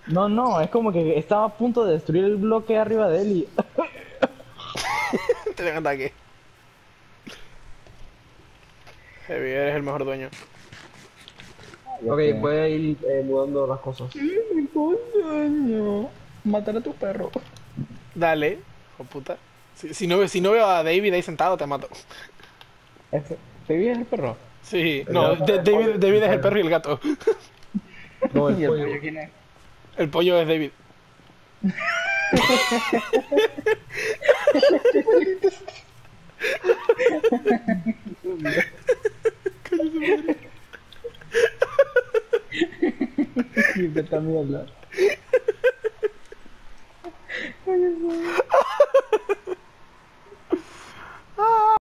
No, no, es como que estaba a punto de destruir el bloque arriba de él y... Te dan ataque. Heavy, eres el mejor dueño. Ya Ok, sé. voy a ir mudando las cosas. Coño, matar a tu perro. Dale, hijo puta. Si no veo a David ahí sentado, te mato. ¿Te viene el perro? Sí, El no, gato, el pollo, David el es el pollo. perro y el gato. No, el ¿Y el pollo. pollo quién es? El pollo es David. Y vete a mierda.